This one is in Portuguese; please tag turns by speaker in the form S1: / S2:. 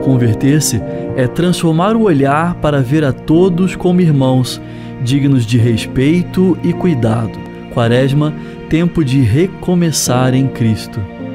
S1: Converter-se é transformar o olhar para ver a todos como irmãos, dignos de respeito e cuidado. Quaresma, tempo de recomeçar em Cristo.